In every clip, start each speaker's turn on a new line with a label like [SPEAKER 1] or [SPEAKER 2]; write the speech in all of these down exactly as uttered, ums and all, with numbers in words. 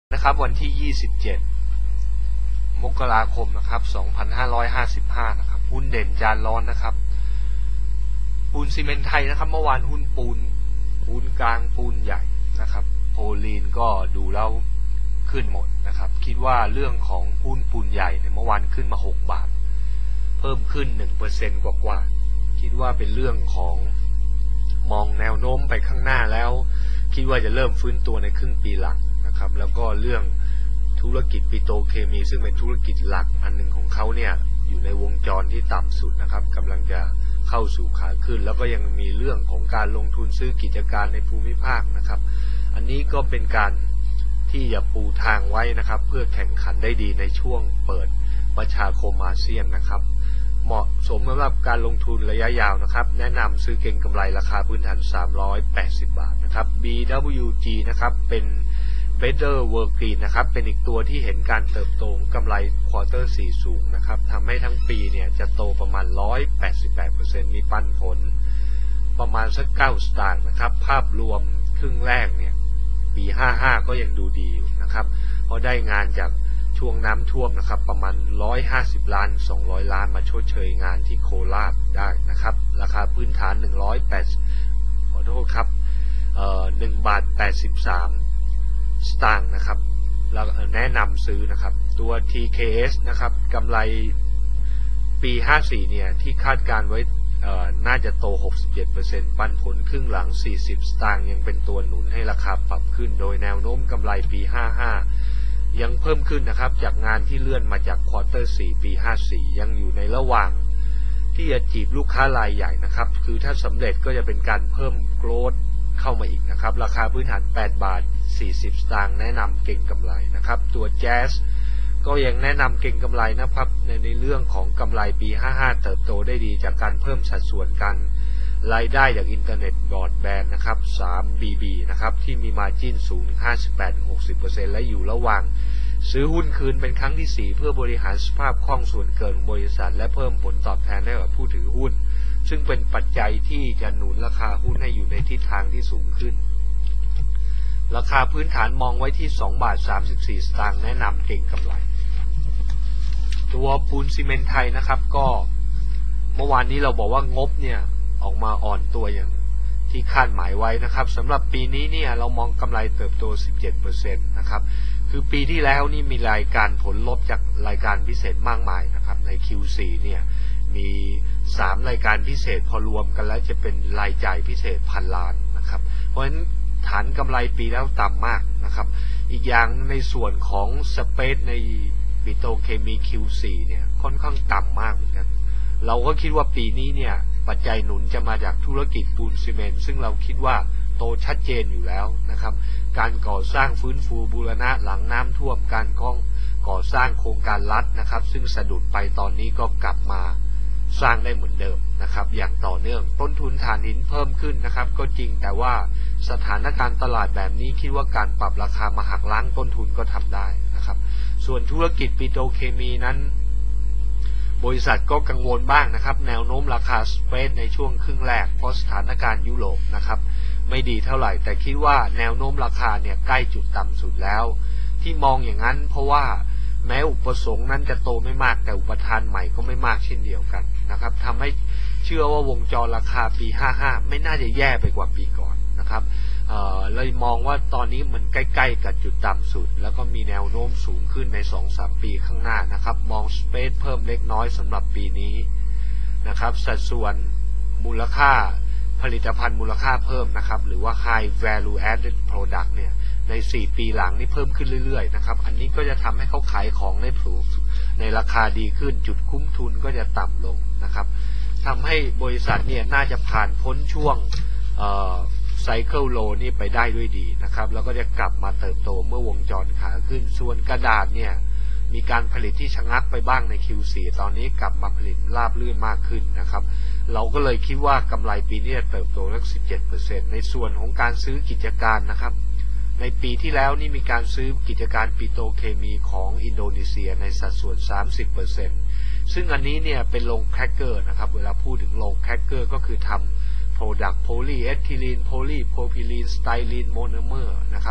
[SPEAKER 1] นะครับวันที่ยี่สิบเจ็ดมกราคมนะครับสองพันห้าร้อยห้าสิบห้านะครับหุ้นเด่นจานร้อนนะครับปูนซีเมนต์ไทยนะครับเมื่อวานหุ้นปูนปูนกลางปูนใหญ่นะครับโพลีนก็ดูแล้วขึ้นหมดนะครับคิดว่าเรื่องของหุ้นปูนใหญ่เนี่ยเมื่อวานขึ้นมาหกบาทเพิ่มขึ้น หนึ่งเปอร์เซ็นต์ กว่าๆคิดว่าเป็นเรื่องของมองแนวโน้มไปข้างหน้าแล้วคิดว่าจะเริ่มฟื้นตัวในครึ่งปีหลังนะครับแล้วก็เรื่องธุรกิจปิโตรเคมีซึ่งเป็นธุรกิจหลักอันหนึ่งของเขาเนี่ยอยู่ในวงจรที่ต่ำสุดนะครับกำลังจะเข้าสู่ขาขึ้นแล้วก็ยังมีเรื่องของการลงทุนซื้อกิจการในภูมิภาคนะครับอันนี้ก็เป็นการที่จะปูทางไว้นะครับเพื่อแข่งขันได้ดีในช่วงเปิดประชาคมอาเซียนนะครับเหมาะสมสำหรับการลงทุนระยะยาวนะครับแนะนำซื้อเก็งกำไรราคาพื้นฐานสามร้อยแปดสิบบาทนะครับ บี ดับเบิลยู จี นะครับเป็น Better World Green นะครับเป็นอีกตัวที่เห็นการเติบโตกำไรควอเตอร์สี่สูงนะครับทำให้ทั้งปีเนี่ยจะโตประมาณ หนึ่งร้อยแปดสิบแปดเปอร์เซ็นต์ มีปันผลประมาณสักเก้าสตางค์นะครับภาพรวมครึ่งแรกเนี่ยปีห้าสิบห้าก็ยังดูดีอยู่นะครับเพราะได้งานจากช่วงน้ำท่วมนะครับประมาณหนึ่งร้อยห้าสิบล้านสองร้อยล้านมาชดเชยงานที่โคราชได้นะครับราคาพื้นฐานหนึ่งร้อยแปดขอโทษครับเอ่อหนึ่งบาทแปดสิบสามสตางค์นะครับเราแนะนำซื้อนะครับตัว ที เค เอส นะครับกำไรปีห้าสิบสี่เนี่ยที่คาดการไว้เอ่อน่าจะโต หกสิบเจ็ดเปอร์เซ็นต์ ปันผลครึ่งหลังสี่สิบสตางค์ยังเป็นตัวหนุนให้ราคาปรับขึ้นโดยแนวโน้มกำไรปีห้าสิบห้ายังเพิ่มขึ้นนะครับจากงานที่เลื่อนมาจากควอเตอร์สี่ปีห้าสิบสี่ยังอยู่ในระหว่างที่จะจีบลูกค้ารายใหญ่นะครับคือถ้าสำเร็จก็จะเป็นการเพิ่มโกรทเข้ามาอีกนะครับราคาพื้นฐานแปดบาทสี่สิบสตางค์แนะนำเก็งกำไรนะครับตัวแจ๊สก็ยังแนะนำเก็งกำไรนะครับในในเรื่องของกำไรปีห้าสิบห้าเติบโตได้ดีจากการเพิ่มสัดส่วนการรายได้จากอินเทอร์เน็ตบรอดแบนด์นะครับ ทรี บี บี นะครับที่มีมาร์จิ้นสูง ห้าสิบแปดถึงหกสิบเปอร์เซ็นต์ และอยู่ระหว่างซื้อหุ้นคืนเป็นครั้งที่สี่เพื่อบริหารสภาพคล่องส่วนเกินของบริษัทและเพิ่มผลตอบแทนให้กับผู้ถือหุ้นซึ่งเป็นปัจจัยที่จะหนุนราคาหุ้นให้อยู่ในทิศทางที่สูงขึ้นราคาพื้นฐานมองไว้ที่สองบาทสามสิบสี่สตางค์แนะนำเก็งกำไรตัวปูนซีเมนต์ไทยนะครับก็เมื่อวานนี้เราบอกว่างบเนี่ยออกมาอ่อนตัวอย่างที่คาดหมายไว้นะครับสำหรับปีนี้เนี่ยเรามองกำไรเติบโต สิบเจ็ดเปอร์เซ็นต์ นะครับคือปีที่แล้วนี่มีรายการผลลบจากรายการพิเศษมากมายนะครับใน คิว โฟร์ เนี่ยมีสามรายการพิเศษพอรวมกันแล้วจะเป็นรายจ่ายพิเศษพันล้านนะครับเพราะฉะนั้นฐานกำไรปีแล้วต่ำมากนะครับอีกอย่างในส่วนของสเปซในปิโตรเคมี คิว โฟร์ เนี่ยค่อนข้างต่ำมากเหมือนกันเราก็คิดว่าปีนี้เนี่ยปัจจัยหนุนจะมาจากธุรกิจปูนซีเมนต์ซึ่งเราคิดว่าโตชัดเจนอยู่แล้วนะครับการก่อสร้างฟื้นฟูบูรณะหลังน้ำท่วมการก่อสร้างโครงการรัฐนะครับซึ่งสะดุดไปตอนนี้ก็กลับมาสร้างได้เหมือนเดิมนะครับอย่างต่อเนื่องต้นทุนถ่านหินเพิ่มขึ้นนะครับก็จริงแต่ว่าสถานการณ์ตลาดแบบนี้คิดว่าการปรับราคามาหักล้างต้นทุนก็ทำได้นะครับส่วนธุรกิจปิโตรเคมีนั้นบริษัทก็กังวลบ้างนะครับแนวโน้มราคาสเปรดในช่วงครึ่งแรกเพราะสถานการณ์ยุโรปนะครับไม่ดีเท่าไหร่แต่คิดว่าแนวโน้มราคาเนี่ยใกล้จุดต่ำสุดแล้วที่มองอย่างนั้นเพราะว่าแม้อุปสงค์นั้นจะโตไม่มากแต่อุปทานใหม่ก็ไม่มากเช่นเดียวกันนะครับทำให้เชื่อว่าวงจรราคาปีห้าสิบห้าไม่น่าจะแย่ไปกว่าปีก่อนนะครับเอ่อเลยมองว่าตอนนี้มันใกล้ๆกับจุดต่ำสุดแล้วก็มีแนวโน้มสูงขึ้นใน สองถึงสาม ปีข้างหน้านะครับมองสเปซเพิ่มเล็กน้อยสำหรับปีนี้นะครับสัดส่วนมูลค่าผลิตภัณฑ์มูลค่าเพิ่มนะครับหรือว่า High Value Added Product เนี่ยในสี่ปีหลังนี่เพิ่มขึ้นเรื่อยๆนะครับอันนี้ก็จะทำให้เขาขายของในผูในราคาดีขึ้นจุดคุ้มทุนก็จะต่ำลงนะครับทำให้บริษัทเนี่ยน่าจะผ่านพ้นช่วงไซเคิลโลนี่ไปได้ด้วยดีนะครับแล้วก็จะกลับมาเติบโตเมื่อวงจรขาขึ้นส่วนกระดาษเนี่ยมีการผลิตที่ชะงักไปบ้างใน คิว โฟร์ ตอนนี้กลับมาผลิตราบรื่นมากขึ้นนะครับเราก็เลยคิดว่ากำไรปีนี้จะเติบโตสัก สิบเจ็ดเปอร์เซ็นต์ ในส่วนของการซื้อกิจการนะครับในปีที่แล้วนี่มีการซื้อกิจการปิโตรเคมีของอินโดนีเซียในสัดส่วน สามสิบเปอร์เซ็นต์ ซึ่งอันนี้เนี่ยเป็นโรงแครกเกอร์นะครับเวลาพูดถึงโรงแครกเกอร์ก็คือทำ Product โพลีเอทิลีนโพลีโพรพิลีนสไตรีนโมโนเมอร์นะครับ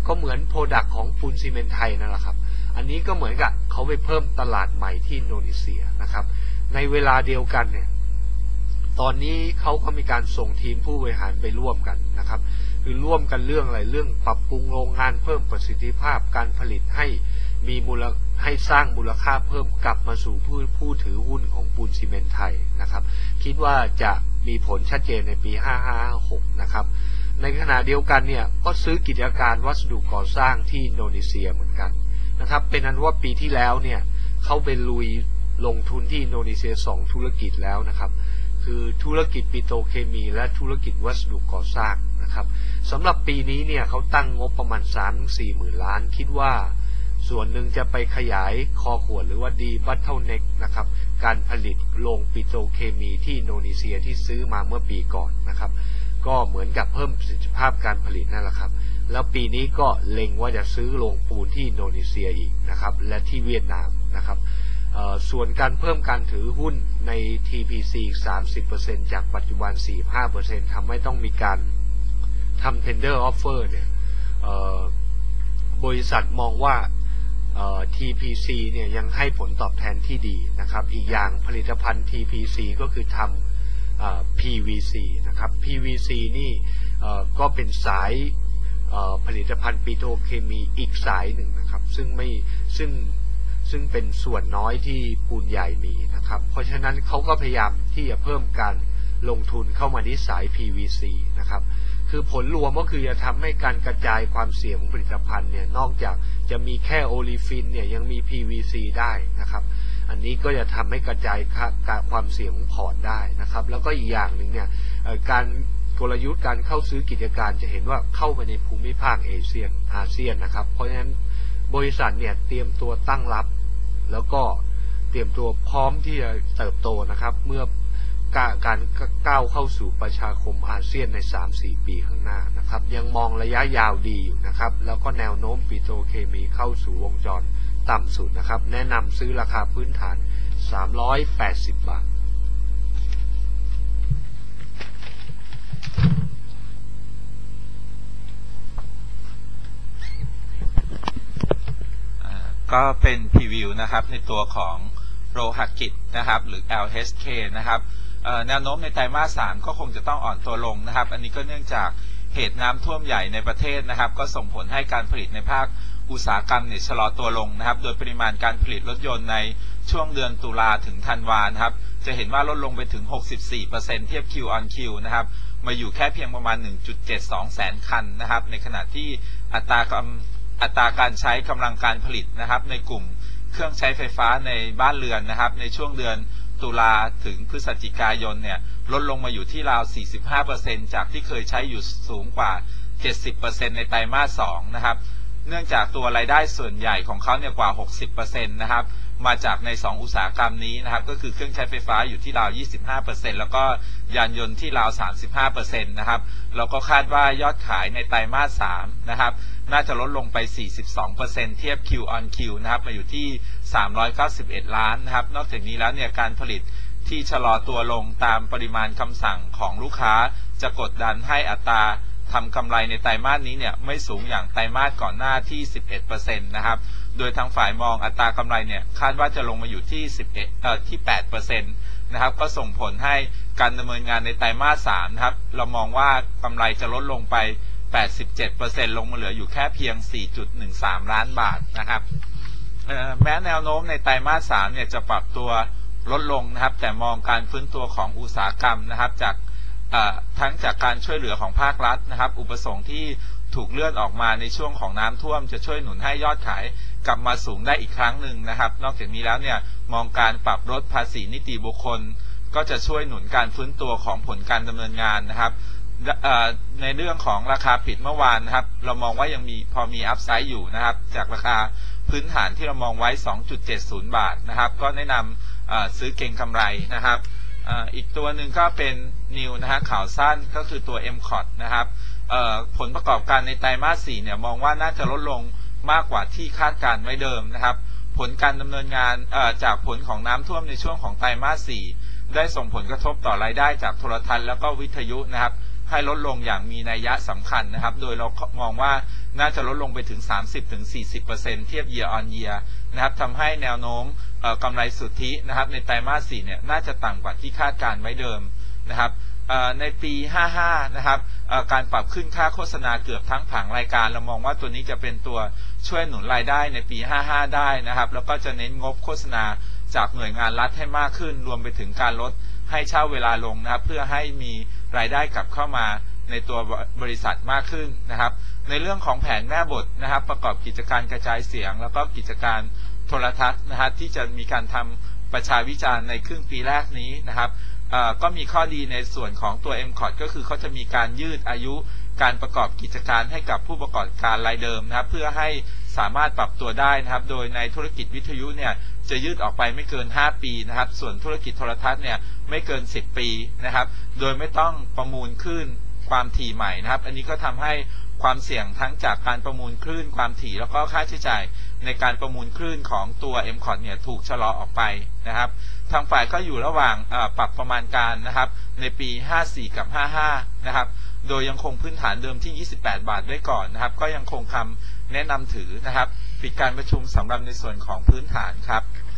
[SPEAKER 1] ก็เหมือนโปรดักต์ของปูนซีเมนต์ไทยนั่นแหละครับอันนี้ก็เหมือนกับเขาไปเพิ่มตลาดใหม่ที่อินโดนีเซียนะครับในเวลาเดียวกันเนี่ยตอนนี้เขาก็มีการส่งทีมผู้บริหารไปร่วมกันนะครับคือร่วมกันเรื่องอะไรเรื่องปรับปรุงโรงงานเพิ่มประสิทธิภาพการผลิตให้มีมูลให้สร้างมูลค่าเพิ่มกลับมาสู่ผู้ผู้ถือหุ้นของปูนซีเมนต์ไทยนะครับคิดว่าจะมีผลชัดเจนในปีห้าห้าหกนะครับในขณะเดียวกันเนี่ยก็ซื้อกิจการวัสดุก่อสร้างที่อินโดนีเซียเหมือนกันนะครับเป็นอันว่าปีที่แล้วเนี่ยเขาไปลุยลงทุนที่อินโดนีเซียสองธุรกิจแล้วนะครับคือธุรกิจปิโตรเคมีและธุรกิจวัสดุก่อสร้างนะครับสำหรับปีนี้เนี่ยเขาตั้งงบประมาณ สามถึงสี่ หมื่นล้านคิดว่าส่วนหนึ่งจะไปขยายคอขวดหรือว่าดีบัตเทิลเน็กนะครับการผลิตโรงปิโตรเคมีที่อินโดนีเซียที่ซื้อมาเมื่อปีก่อนนะครับก็เหมือนกับเพิ่มประสิทธิภาพการผลิตนั่นแหละครับแล้วปีนี้ก็เล็งว่าจะซื้อโรงปูนที่อินโดนีเซียอีกนะครับและที่เวียดนามนะครับส่วนการเพิ่มการถือหุ้นใน ที พี ซี สามสิบเปอร์เซ็นต์ จากปัจจุบัน สี่สิบห้าเปอร์เซ็นต์ ทำให้ต้องมีการทำ tender offer เนี่ยบริษัทมองว่า ที พี ซี เนี่ยยังให้ผลตอบแทนที่ดีนะครับอีกอย่างผลิตภัณฑ์ ที พี ซี ก็คือทำ พี วี ซี นะครับ พี วี ซี นี่ก็เป็นสายผลิตภัณฑ์ปิโตรเคมีอีกสายหนึ่งนะครับซึ่งไม่ซึ่งซึ่งเป็นส่วนน้อยที่ปูนใหญ่มีนะครับเพราะฉะนั้นเขาก็พยายามที่จะเพิ่มการลงทุนเข้ามาที่สาย พี วี ซี นะครับคือผลรวมก็คือจะทำให้การกระจายความเสี่ยงของผลิตภัณฑ์เนี่ยนอกจากจะมีแค่โอลิฟินเนี่ยยังมี พี วี ซี ได้นะครับอันนี้ก็จะทำให้กระจายความเสี่ยงของพอร์ตได้นะครับแล้วก็อีกอย่างหนึ่งเนี่ยการกลยุทธ์การเข้าซื้อกิจการจะเห็นว่าเข้าไปในภูมิภาคเอเชียอาเซียนนะครับเพราะฉะนั้นบริษัทเนี่ยเตรียมตัวตั้งรับแล้วก็เตรียมตัวพร้อมที่จะเติบโตนะครับเมื่อการก้าวเข้าสู่ประชาคมอาเซียนใน สามถึงสี่ ปีข้างหน้านะครับยังมองระยะยาวดีอยู่นะครับแล้วก็แนวโน้มปิโตรเคมีเข้าสู่วงจรต่ำสุดนะครับแนะนำซื้อราคาพื้นฐานสามร้อยแปดสิบบาท
[SPEAKER 2] ก็เป็นพรีวิวนะครับในตัวของโลหะกิจนะครับหรือ แอล เอช เค นะครับแนวโน้มในไตรมาสสามก็คงจะต้องอ่อนตัวลงนะครับอันนี้ก็เนื่องจากเหตุน้ำท่วมใหญ่ในประเทศนะครับก็ส่งผลให้การผลิตในภาคอุตสาหกรรมเนี่ยชะลอตัวลงนะครับโดยปริมาณการผลิตรถยนต์ในช่วงเดือนตุลาถึงธันวาคมครับจะเห็นว่าลดลงไปถึง หกสิบสี่เปอร์เซ็นต์ เทียบ Q on Q นะครับมาอยู่แค่เพียงประมาณ หนึ่งจุดเจ็ดสองแสนคันนะครับในขณะที่อัตราอัตราการใช้กำลังการผลิตนะครับในกลุ่มเครื่องใช้ไฟฟ้าในบ้านเรือนนะครับในช่วงเดือนตุลาถึงพฤศจิกายนเนี่ยลดลงมาอยู่ที่ราว สี่สิบห้าเปอร์เซ็นต์ จากที่เคยใช้อยู่สูงกว่า เจ็ดสิบเปอร์เซ็นต์ ในไตรมาสสองนะครับเนื่องจากตัวรายได้ส่วนใหญ่ของเขาเนี่ยกว่า หกสิบเปอร์เซ็นต์ นะครับมาจากในสองอุตสาหกรรมนี้นะครับก็คือเครื่องใช้ไฟฟ้าอยู่ที่ราว ยี่สิบห้าเปอร์เซ็นต์ แล้วก็ยานยนต์ที่ราว สามสิบห้าเปอร์เซ็นต์ นะครับแล้วก็คาดว่ายอดขายในไตรมาสสามนะครับน่าจะลดลงไป สี่สิบสองเปอร์เซ็นต์ เทียบ Q on Q นะครับมาอยู่ที่สามร้อยเก้าสิบเอ็ดล้านนะครับนอกจากนี้แล้วเนี่ยการผลิตที่ชะลอตัวลงตามปริมาณคำสั่งของลูกค้าจะกดดันให้อัตราทำกำไรในไตรมาสนี้เนี่ยไม่สูงอย่างไตรมาสก่อนหน้าที่ สิบเอ็ดเปอร์เซ็นต์ นะครับโดยทางฝ่ายมองอัตรากำไรเนี่ยคาดว่าจะลงมาอยู่ที่สิบเอ็ดเอ่อที่ แปดเปอร์เซ็นต์ นะครับก็ส่งผลให้การดำเนินงานในไตรมาสสามนะครับเรามองว่ากำไรจะลดลงไป แปดสิบเจ็ดเปอร์เซ็นต์ ลงมาเหลืออยู่แค่เพียง สี่จุดหนึ่งสาม ล้านบาทนะครับแม้แนวโน้มในไตรมาสสามเนี่ยจะปรับตัวลดลงนะครับแต่มองการฟื้นตัวของอุตสาหกรรมนะครับจากทั้งจากการช่วยเหลือของภาครัฐนะครับอุปสงค์ที่ถูกเลื่อนออกมาในช่วงของน้ำท่วมจะช่วยหนุนให้ยอดขายกลับมาสูงได้อีกครั้งหนึ่งนะครับนอกจากนี้แล้วเนี่ยมองการปรับลดภาษีนิติบุคคลก็จะช่วยหนุนการฟื้นตัวของผลการดำเนินงานนะครับในเรื่องของราคาปิดเมื่อวานนะครับเรามองว่ายังมีพอมีอัพไซด์อยู่นะครับจากราคาพื้นฐานที่เรามองไว้ สองจุดเจ็ดศูนย์ บาทนะครับก็แนะนำซื้อเก็งกำไรนะครับอีกตัวหนึ่งก็เป็นนิวนะฮะข่าวสั้นก็คือตัว เอ็ม คอร์ด นะครับผลประกอบการในไตรมาสสี่เนี่ยมองว่าน่าจะลดลงมากกว่าที่คาดการไว้เดิมนะครับผลการดำเนินงานจากผลของน้ำท่วมในช่วงของไตรมาสสี่ได้ส่งผลกระทบต่อรายได้จากโทรทัศน์แล้วก็วิทยุนะครับให้ลดลงอย่างมีนัยยะสำคัญนะครับโดยเรามองว่าน่าจะลดลงไปถึง สามสิบถึงสี่สิบเปอร์เซ็นต์ เทียบ year on year นะครับทำให้แนวโน้มกำไรสุทธินะครับในไตรมาสสี่เนี่ยน่าจะต่ำกว่าที่คาดการไว้เดิมนะครับในปีห้าสิบห้านะครับการปรับขึ้นค่าโฆษณาเกือบทั้งผังรายการเรามองว่าตัวนี้จะเป็นตัวช่วยหนุนรายได้ในปีห้าสิบห้าได้นะครับแล้วก็จะเน้นงบโฆษณาจากหน่วยงานรัฐให้มากขึ้นรวมไปถึงการลดให้เช่าเวลาลงนะครับเพื่อให้มีรายได้กลับเข้ามาในตัวบริษัทมากขึ้นนะครับในเรื่องของแผนแม่บทนะครับประกอบกิจการกระจายเสียงแล้วก็กิจการโทรทัศน์นะฮะที่จะมีการทำประชาวิจารณ์ในครึ่งปีแรกนี้นะครับก็มีข้อดีในส่วนของตัว เอ็ม คอร์ด ก็คือเขาจะมีการยืดอายุการประกอบกิจการให้กับผู้ประกอบการรายเดิมนะครับเพื่อให้สามารถปรับตัวได้นะครับโดยในธุรกิจวิทยุเนี่ยจะยืดออกไปไม่เกินห้าปีนะครับส่วนธุรกิจโทรทัศน์เนี่ยไม่เกินสิบปีนะครับโดยไม่ต้องประมูลคลื่นความถี่ใหม่นะครับอันนี้ก็ทำให้ความเสี่ยงทั้งจากการประมูลคลื่นความถี่แล้วก็ค่าใช้จ่ายในการประมูลคลื่นของตัว เอ็ม คอร์ด เนี่ยถูกชะลอออกไปนะครับทางฝ่ายก็อยู่ระหว่างปรับประมาณการนะครับในปีห้าสิบสี่กับห้าสิบห้านะครับโดยยังคงพื้นฐานเดิมที่ยี่สิบแปดบาทไว้ก่อนนะครับก็ยังคงคำแนะนำถือนะครับปิดการประชุมสำหรับในส่วนของพื้นฐานครับ